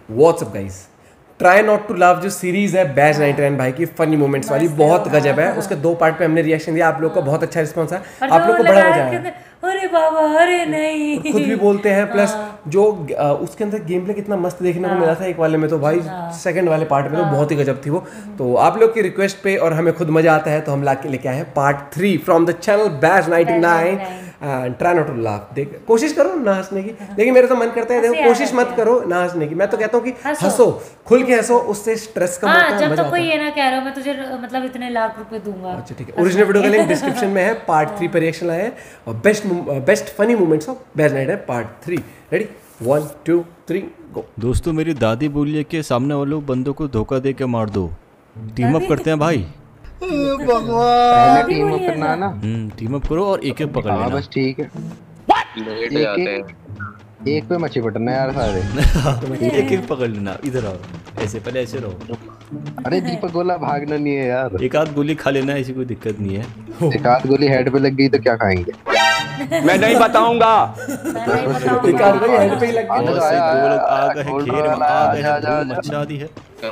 WhatsApp guys, try not to laugh जो series है batch 99 भाई की फनी मोमेंट्स वाली बहुत गजब है। उसके 2 पार्ट पे हमने रिएक्शन दिया, आप लोग का बहुत अच्छा रिस्पांस है, आप लोग को बड़ा मजा आया। अरे बाबा अरे नहीं खुद भी बोलते हैं, प्लस जो उसके अंदर गेम प्ले कितना मस्त देखने को मिला था एक वाले में, तो भाई सेकंड वाले पार्ट में तो बहुत ही गजब थी वो। तो आप लोग की रिक्वेस्ट पे और हमें खुद मजा आता है तो हम लेके आए हैं part 3 from the channel batch 99। Try not to laugh, देख कोशिश करो ना हंसने की, लेकिन मेरा तो मन करता है देखो कोशिश मत करो ना हंसने की। मैं तो कहता हूँ कि हंसो, खुल के हंसो, उससे स्ट्रेस कम होता है, जब मजा तो कोई आता है। ये ना कह रहा हूँ मैं तुझे मतलब इतने लाख रुपए दूंगा। अच्छा ठीक है, ओरिजिनल वीडियो का लिंक डिस्क्रिप्शन में है। पार्ट 3 पर रिएक्शन आया है और best funny moments of batch 99 है पार्ट 3। रेडी 1 2 3 गो। दोस्तों मेरी दादी बोली है कि सामने वालों बंदों को धोखा दे के मार दो। टीम अप करते हैं भाई। भगवान टीम अप करना है ना। टीम अप करो और एक एक पकड़ लेना। बस ठीक है। एक पे मच्छी पटना यार सारे। एक एक पकड़ लेना। इधर आओ, ऐसे पहले ऐसे रहो। अरे दीपक गोला भागना नहीं है यार। एक आध गोली खा लेना, ऐसी कोई दिक्कत नहीं है। एक आध गोली हेड पे लग गई तो क्या खाएंगे? मैं नहीं बताऊंगा। एक आध गोली हेड पे ही लग गई। बहुत सही, 2 लोग आ गए हैं घेर में, आ गए हैं, धूम मचा दी है।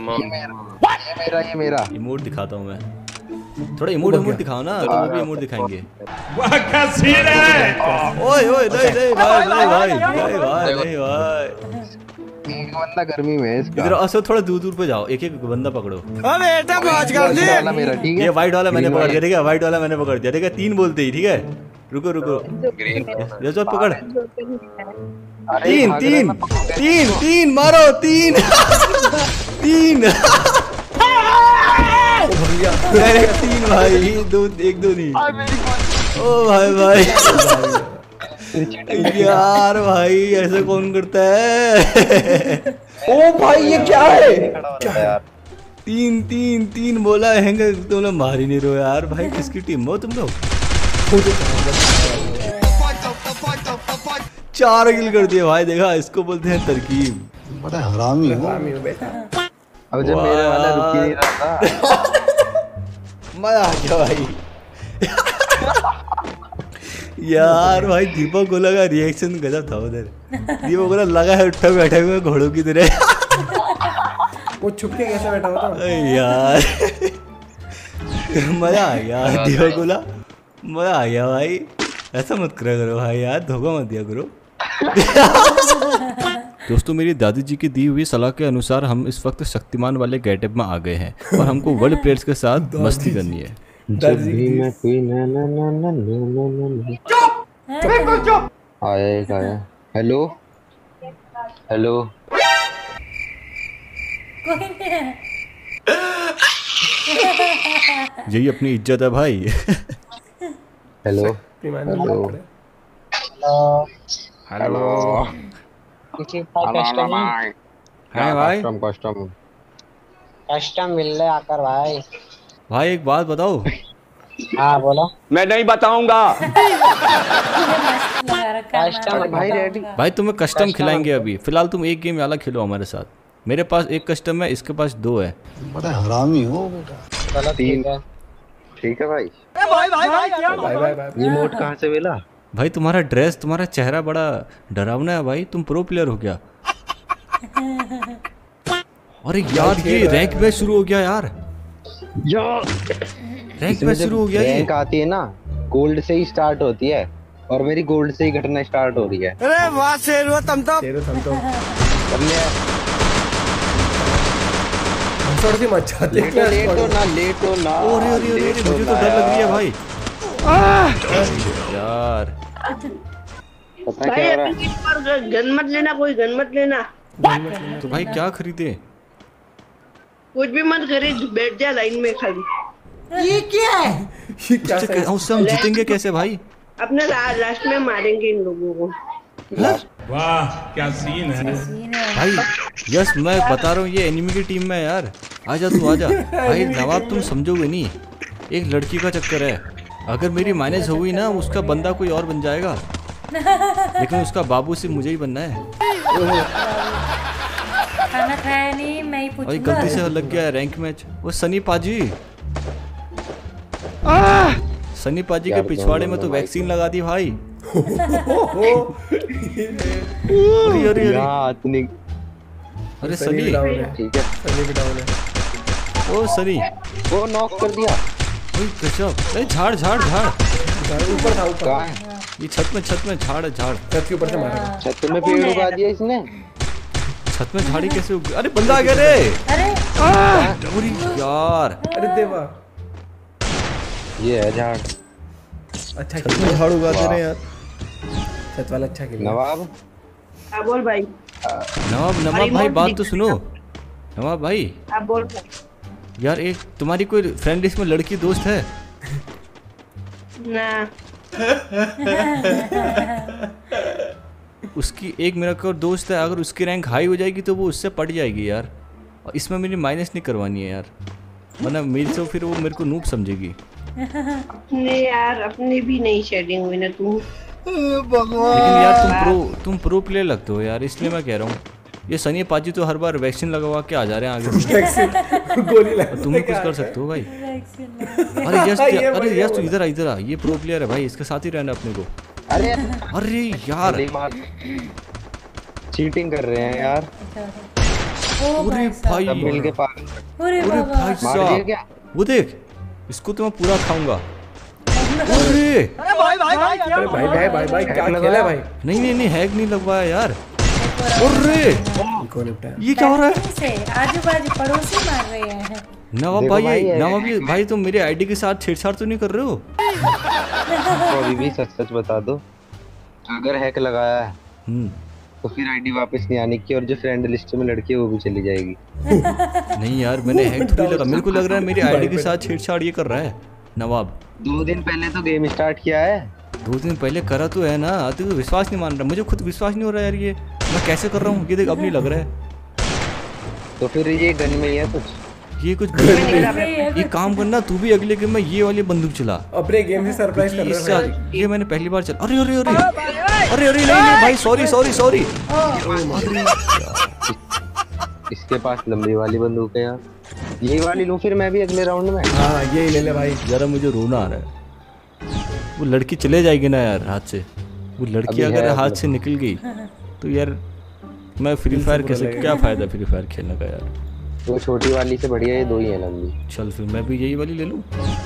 ये मेरा इमोट दिखाता हूँ मैं, थोड़ा इमोट दिखाओ ना, तो वो भी इमोट दिखाएंगे। वाह क्या सीन है। ओए ओए नहीं भाई नहीं भाई। एक बंदा गर्मी में है इसका। इधर असो, थोड़ा दूर पे जाओ, एक एक बंदा पकड़ो। बेटा पहुंच कर दी। वाला मेरा ठीक है। ये व्हाइट वाला मैंने पकड़ दिया, ठीक है, व्हाइट वाला मैंने पकड़ दिया, ठीक है। 3 बोलते ही, ठीक है। रुको ये जो पकड़। 3 मारो 3 3 भाई, 2 1 2 नहीं। ओ भाई यार भाई ऐसे कौन करता है? ओ भाई ये क्या है? 3 बोला है, तुम लोग मार ही नहीं रहे यार। भाई किसकी टीम हो तुम लोग? 4 किल कर दिए भाई, देखा इसको बोलते हैं तरकीब। बड़ा हरामी हो बेटा। अब जब मेरे वाला रुक ही नहीं रहा था। मजा आ गया भाई। यार भाई दीपक गोला का रिएक्शन गजब था उधर। दीपक गोला लगा है उठा बैठे हुए घोड़ों की तरह। वो छुप के कैसे बैठा होता यार मजा आ गया दीपक गोला, मजा आ गया भाई। ऐसा मत करा करो भाई यार, धोखा मत दिया करो। दोस्तों मेरी दादी जी की दी हुई सलाह के अनुसार हम इस वक्त शक्तिमान वाले गेटअप में आ गए हैं और हमको वर्ल्ड प्लेयर्स के साथ मस्ती करनी है। जब भी मैं कोई ना ना ना ना ना ना चुप आया। हेलो यही अपनी इज्जत है भाई। हेलो कस्टम मिल रहे आकर भाई एक बात बताओ। हाँ बोलो। मैं नहीं बताऊंगा। भाई तुम्हें कस्टम खिलाएंगे अभी, फिलहाल तुम एक गेम वाला खेलो हमारे साथ। मेरे पास 1 कस्टम है, इसके पास 2 है। बड़ा हरामी हो बेटा। 3 ठीक है भाई। रिमोट कहाँ से मिला? भाई तुम्हारा ड्रेस, तुम्हारा चेहरा बड़ा डरावना है भाई, तुम प्रो प्लेयर हो गया। अरे यार ये रैंक मैच शुरू हो गया यार। रैंक मैच शुरू हो गया। रैंक आती है ना गोल्ड से ही स्टार्ट होती है और मेरी गोल्ड से ही घटना स्टार्ट हो रही है। अरे वाह शेरो तुम तो कर लिया। थोड़ी सी मत चाहते लेट हो ना। मुझे तो डर लग रही है भाई। यार भाई अपनी पर गन मत लेना, कोई गन मत लेना। तो भाई क्या खरीदे? कुछ भी मत खरीद, बैठ जा लाइन में खाली। ये क्या है? उससे हम जीतेंगे कैसे भाई? अपने लास्ट में मारेंगे इन लोगों को। वाह क्या सीन है भाई। यस मैं बता रहा हूँ ये एनिमी की टीम में है यार। आजा तू आजा भाई। नवाब तुम समझोगे नहीं, एक लड़की का चक्कर है। अगर मेरी माइनस हो गई ना, उसका बंदा कोई और बन जाएगा, लेकिन उसका बाबू सिर्फ मुझे ही बनना है। खाना खाया नहीं, मैं ही पूछूंगा। गलती से लग गया रैंक मैच। वो सनी पाजी के पिछवाड़े में तो वैक्सीन लगा दी भाई। अरे अरे सनी सनी, भी डाउन है, ठीक है, सनी भी डाउन है। ओ सनी, वो नॉक कर दिया। ओए गजब। अरे झाड़ झाड़ झाड़, ऊपर था, ऊपर कहाँ है? ये छत में झाड़ है, झाड़। छत के ऊपर से मारा। छत में पेड़ उगा दिया इसने। छत में झाड़ी कैसे उग... अरे बंदा आ गया रे। अरे अरे यार, अरे देवा, ये है झाड़। अच्छा छत में झाड़ उगाते रहे यार। छत वाला अच्छा खेला। नवाब, हाँ बोल भाई, नवाब भाई बात तो सुनो। नवाब भाई आप बोल भाई। यार, एक तुम्हारी कोई फ्रेंड लिस्ट में लड़की दोस्त है? ना उसकी एक मेरा को दोस्त है, अगर उसकी रैंक हाई हो जाएगी तो वो उससे पट जाएगी यार। और इसमें मेरी माइनस नहीं करवानी है यार, वरना मेरे से फिर वो मेरे को नूब समझेगी। अपने यार, अपने भी नहीं शेडिंग हुई ना तू। लेकिन यार तुम प्रो प्लेयर लगते हो यार, इसलिए मैं कह रहा हूँ। ये सनी पाजी तो हर बार वैक्सीन लगवा के आ जा रहे हैं आगे से। गोली लगा, तुम भी कुछ कर सकते हो भाई। अरे यस तू इधर आ, ये प्रो प्लेयर है भाई, इसके साथ ही रहना अपने को। अरे यार, चीटिंग कर रहे हैं यार। अरे भाई, सब मिल के पागल। अरे अरे बाबा, भाई मार दिया साहब, क्या? वो देख, इसको तो मैं पूरा खाऊंगा। अरे अरे भाई क्या खेला है भाई। नहीं हैक नहीं लगवाया यार। अरे कौन निपटाया? ये क्या हो रहा है? से आजू बाजू पड़ोसी मार रहे हैं। नवाब भाई भाई तुम मेरे आईडी के साथ छेड़छाड़ तो नहीं कर रहे हो? तो अभी भी सच बता दो, अगर हैक लगाया है तो फिर आईडी वापस नहीं आने की, और जो फ्रेंड लिस्ट में लड़की है वो भी चली जाएगी। नहीं यार, मैंने हैक थोड़ी लगा, मेरे को लग रहा है मेरी आईडी के साथ छेड़छाड़ ये कर रहा है नवाब। 2 दिन पहले तो गेम स्टार्ट किया है। 2 दिन पहले करा तो है ना, तू तो विश्वास नहीं मान रहा। मुझे खुद विश्वास नहीं हो रहा यार, ये मैं कैसे कर रहा हूँ। ये देख, अब नहीं लग रहा है। तो फिर ये गन में ही है कुछ। ये कुछ ये काम करना, तू भी अगले गेम में ये वाली बंदूक चला। अपने गेम से सरप्राइज कर रहा है। ये मैंने पहली बार चला। अरे अरे अरे अरे अरे नहीं भाई, सॉरी। इसके पास लंबी वाली बंदूक है यार, यही वाली लूं फिर मैं भी अगले राउंड में। हाँ यही ले ले भाई। जरा मुझे रोना आ रहा है। वो लड़की चले जाएगी ना यार हाथ से। वो लड़की अगर हाथ से निकल गई तो यार मैं फ्री फायर कैसे, क्या फायदा फ्री फायर खेलने का यार। वो छोटी वाली से बढ़िया ये 2 ही है लंबी। चल फिर मैं भी यही वाली ले लूं।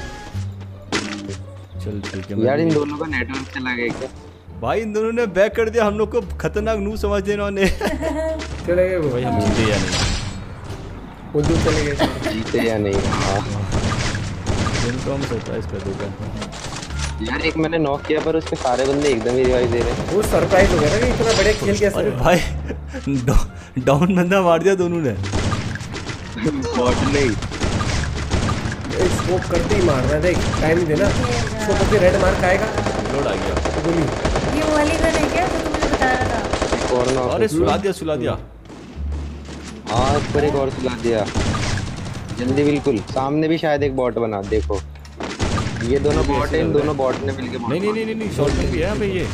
चल ठीक है यार, इन दोनों का नेटवर्क चला गया क्या? भाई, इन दोनों ने बैक कर दिया, हम लोग को खतरनाक नू समझ दिया इन्होंने। चले गए वो भाई हम जीते या नहीं? वो दूर चले गए। जीते या नहीं? हाँ इनको हम सरप्राइज कर देगा यार। एक मैंने नॉक किया पर उसके सारे बंदे एकदम ही रिवाइव दे रहे हैं। वो सरप्राइज हो गया ना कि इतना बड़े खेल कैसे। अरे भाई डाउन बंदा मार दिया दोनों ने। बॉट नहीं, स्मोक करते ही मार रहा है, देख टाइम नहीं देना। स्मोक करते रेड मार्क आएगा, लोड आ गया। गोली। ये वो वाली गन है क्या जो तुम मुझे बता रहा था? और नॉक। अरे सुला दिया। हाँ, इस पर एक और सुला दिया जल्दी। बिल्कुल सामने भी शायद एक बॉट बना, देखो ये दोनों बॉट है, इन दोनों बॉट ने मिलके बॉट। नहीं शॉर्ट में भी है भाई ये।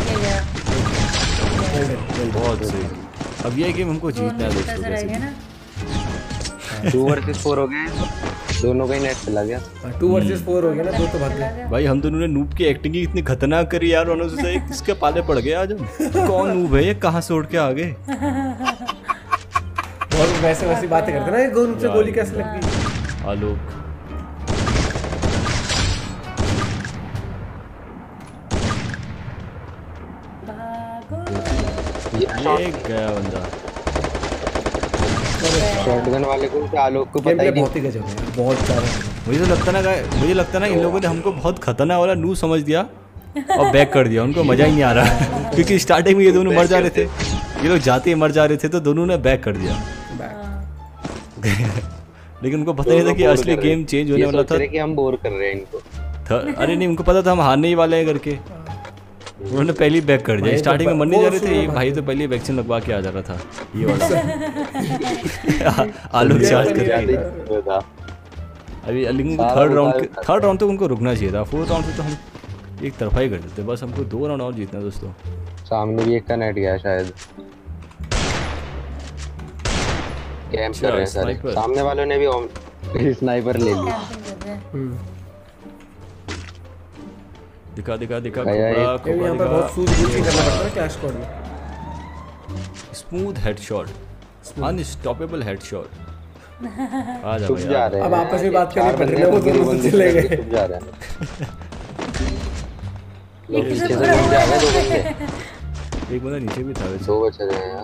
बहुत सही। अब ये गेम हमको जीतना है दोस्तों। कैसे 2 वर्सेस 4 हो गए, दोनों का ही नेट चला गया। 2 वर्सेस 4 हो गया ना, 2 तो भाग गए भाई। हम दोनों ने नूब की एक्टिंग ही इतनी खतरनाक करी यार, उन्होंने से इसके पाले पड़ गए आज हम। कौन नूब है ये, कहाँ से उड़ के आ गए? और वैसी बातें करते ना, गोल से गोली कैसे लग गई। आलोक ये गया बंदा। शॉटगन वाले को आलोक को पता ही नहीं। बहुत ही गजब है, बहुत ज्यादा। मुझे लगता ना इन लोगों ने हमको बहुत खतरनाक वाला नू समझ दिया और बैक कर दिया। उनको मजा ही नहीं आ रहा क्योंकि स्टार्टिंग में ये दोनों मर जा रहे थे, ये लोग जाते ही मर जा रहे थे, तो दोनों ने बैक कर दिया। लेकिन उनको पता नहीं था कि असली गेम चेंज होने वाला था। कि हम बोर कर रहे हैं इनको। अरे नहीं, उनको पता था हम हारने ही वाले हैं करके, उन्होंने पहले ही बैक कर दिया। स्टार्टिंग में मरने जा रहे थे, ये भाई तो पहले वैक्सीन लगवा के आ जा रहा था ये वाला। आलोक चार्ज करके अभी थर्ड राउंड तक उनको रुकना चाहिए था। 4th राउंड से तो हम एक तरफा ही कर देते। बस हमको 2 राउंड और जीतना है दोस्तों। सामने भी एक का नेट गया शायद, कैंप कर रहे हैं सारे। सामने वालों ने भी स्नाइपर ले लिया। दिखा यहाँ पर बहुत सूझबूझ के करना पड़ता है क्लैश स्क्वाड में। Smooth headshot. Unstoppable headshot. आ जा छुप भाई, जा रहे हैं अब आपस में बात करनी चार पड़ रही बंदे है, वो बंदे दोनों बंदे चले गए। छुप जा रहे हैं ये पीछे किसे से बुरा बंदे आ हुआ गए, दो बंदे एक बंदा नीचे भी था वैसे। दो बचे रहे हैं यार।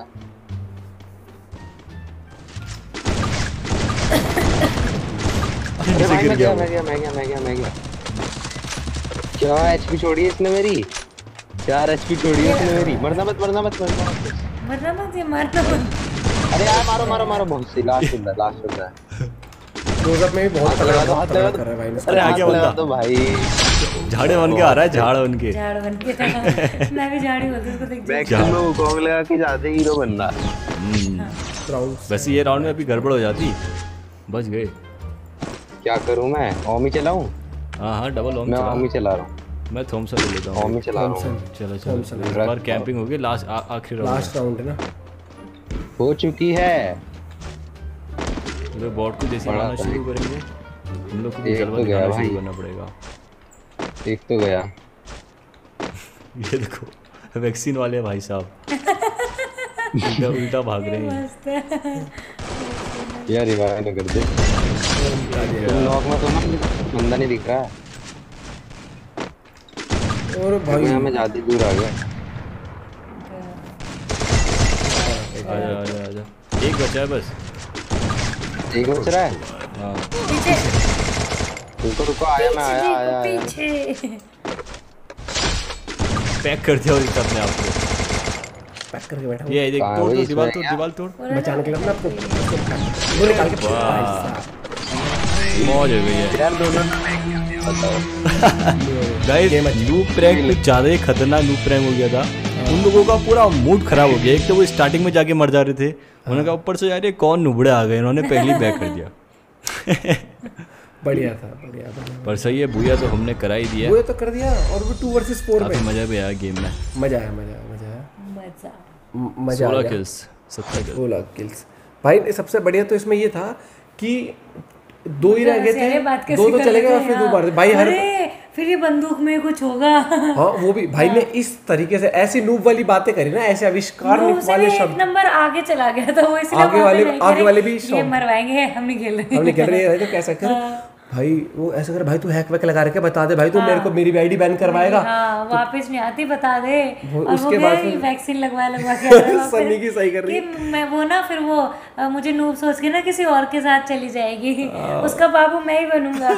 अरे भाई मैं गया। क्या एचपी छोड़ी है इसने मेरी, 4 एचपी छोड़ी है इसने मेरी। मरना मत। मरना मत, ये मारना मत। अरे यार मारो बहुत सी। लास्ट बंदा है। क्लोजअप में भी बहुत हाथ लगा दो, हाथ लगा कर रहा है भाई ने। अरे आगे बंदा तो भाई झाड़े बन के आ रहा है, झाड़ बन के। झाड़ बन के मैं भी झाड़ी बोलती हूँ उसको, देख मैक्सिमम में वुकोंग लगा के जाते हीरो बनना। राउंड वैसे ये राउंड में अभी गड़बड़ हो जाती, बच गए। क्या करूं मैं, ओमी चलाऊं? हाँ डबल ओम मैं चला। ओमी चला रहा हूं, मैं थॉमसन ले लेता हूँ। ओमी चला रहा हूं। चलो थॉमसन। इस बार कैंपिंग होगी। लास्ट आखिरी राउंड लास्ट राउंड है ना। हो चुकी है। है। बॉट को जैसे बड़ा मारना था। शुरू करेंगे हम लोग को भी एक जलवा तो गया दिखाना भाई। शुरू करना पड़ेगा। एक तो गया। ये देखो वैक्सीन वाले भाई साहब उल्टा भाग रहे हैं। मस्त है। यार रिवाइव न कर दे। तुम लॉक में तो बंदा नहीं दिख रहा है। और भाई यहाँ मैं ज्यादा दूर आ गया। आजा एक बचा है बस। एक बच रहा है। हाँ पीछे रुको आया मैं आया। पीछे पैक कर दिया और इसका अपने आप को। पैक करके बैठा हूँ। ये देख कहाँ तोड़ वही दो, दीवार इसमें तोड़, दीवार तोड़। बचाने के लिए अपने आपको वो निकाल के भाई साहब। मौज हो गई है यार दोनों गाइस। लूप प्रैंक कुछ ज्यादा ही खतरनाक लूप प्रैंक हो गया था। उन लोगों का पूरा मूड खराब हो गया। एक तो वो स्टार्टिंग में जाके मर जा रहे थे, उन्होंने कहा ऊपर से यार ये कौन नुबड़े आ गए, इन्होंने पहले ही बैक कर दिया। बढ़िया था। पर सही है, भूया तो हमने करा ही दिया। वो तो कर दिया और वो 2 वर्सेस 4 में काफी मजा भी आया गेम में। मजा आया मजा 16 आ गया। किल्स 17 किल्स 16 किल्स भाई। सबसे बढ़िया तो इसमें ये था कि 2 ही रह गए थे, 2 तो चले गए और फिर 2 मार भाई। हर फिर ये बंदूक में कुछ होगा। हाँ वो भी भाई ने इस तरीके से ऐसी नूब वाली बातें करी ना, ऐसे आविष्कार वाले एक शब्द। नंबर आगे चला गया था वो, इसलिए आगे वाले भी ये मरवाएंगे, हम नहीं खेल रहे। हम नहीं खेल रहे तो कैसा कर भाई। वो ऐसा कर भाई, तू हैक वैक लगा रखे, बता दे भाई तू मेरे को मेरी भी आईडी बैन करवाएगा। हाँ, वापस नहीं आती, बता दे। और उसके वो बाद भी फिर वैक्सीन लगवा के आ रहा है सन्नी की सही कर रही कि मैं वो ना फिर वो मुझे नूब सोच के ना किसी और के साथ चली जाएगी, उसका बाबू मैं ही बनूंगा।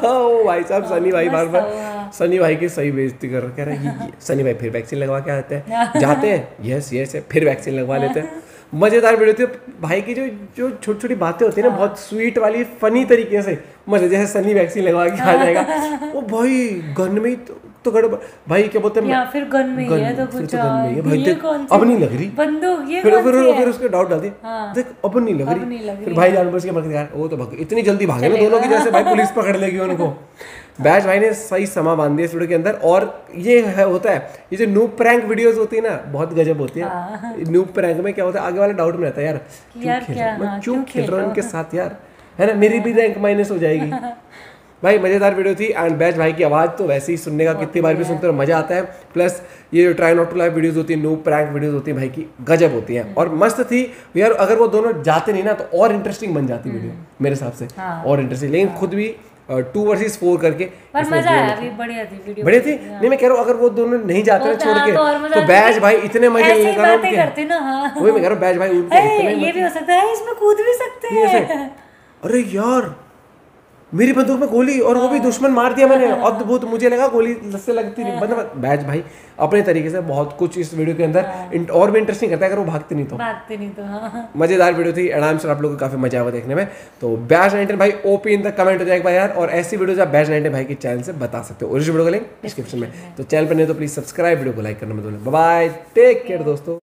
ओ भाई साहब सनी भाई बार मस्त बार हुआ। सनी भाई की सही बेइज्जती कर कह रहा है सनी भाई फिर वैक्सीन लगवा के आते हैं, जाते हैं यस फिर वैक्सीन लगवा लेते हैं। मजेदार वीडियो थी भाई की। जो छोटी छोटी बातें होती है ना, बहुत स्वीट वाली फनी तरीके से मजे, जैसे सनी वैक्सीन लगवा के आ जाएगा। ओ भाई गन में तो गड़बड़ भाई, क्या बोलते हैं या फिर गन में ही है तो कुछ गन में ही है भाई। ये देख कौन सी अब नहीं लग रही बंदूक, ये फिर कौन सी है? फिर उसके डाउट डाल दिए, देख अब नहीं लग अब नहीं लग रही। रही, फिर भाई जान बच के मर गया। वो तो भाग इतनी जल्दी भागे ना दोनों की, जैसे भाई पुलिस पकड़ लेगी उनको। बैच भाई ने सही समा बांध दिया इस वीडियो के अंदर। और ये है होता है, ये जो नूब प्रैंक वीडियोस होती है ना, बहुत गजब होती है। नूब प्रैंक में क्या होता है, आगे वाला डाउट में रहता है यार क्यों खेल रहा हूँ उनके साथ यार, है ना, मेरी भी रैंक माइनस हो जाएगी। भाई मजेदार वीडियो थी। एंड बैच भाई की आवाज़ तो वैसे ही सुनने का कितनी बार भी सुनते हो मजा आता है। प्लस ये जो try not to laugh videos होती है, नूब प्रैंक वीडियोस होती है भाई की, गजब होती है और मस्त थी यार। अगर वो दोनों जाते नहीं ना तो और इंटरेस्टिंग बन जाती वीडियो मेरे हिसाब से, और इंटरेस्टिंग। लेकिन खुद भी 2 वर्सेस 4 करके पर मजा आया, अभी बढ़िया थी वीडियो, बढ़िया थी। नहीं मैं कह रहा हूँ अगर वो दोनों नहीं जाते ना छोड़ के तो बैच भाई इतने मजे ऐसे ही लेकर आए बातें करते ना। हाँ, वही मैं कह रहा हूँ बैच भाई उनके इतने ये भी हो सकता है, इसमें कूद भी सकते हैं। अरे यार मेरी बंदूक में गोली, और वो भी दुश्मन मार दिया मैंने। अद्भुत, मुझे लगा गोली से लगती नहीं। मतलब बैच भाई अपने तरीके से बहुत कुछ इस वीडियो के अंदर और भी इंटरेस्टिंग करता है अगर वो भागते नहीं तो। हाँ। मजेदार वीडियो थी। आराम से आप लोगों को काफी मजा आया देखने में। तो बैच 19 भाई ओपी इन द कमेंट हो जाएगा यार। और ऐसी वीडियोज आप बैच 19 भाई के चैनल से बता सकते हो। और इस वीडियो का लिंक डिस्क्रिप्शन में। तो चैनल पर नहीं तो प्लीज सब्सक्राइब, वीडियो को लाइक करना मत भूलना। बाय बाय, टेक केयर दोस्तों।